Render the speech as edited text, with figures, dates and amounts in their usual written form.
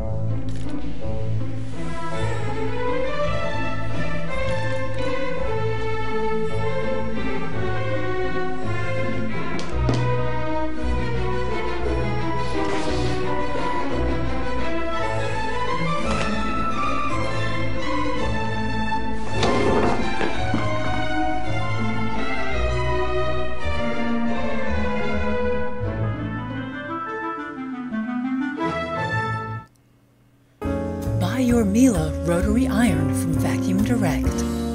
Buy your Miele Rotary Iron from Vacuum Direct.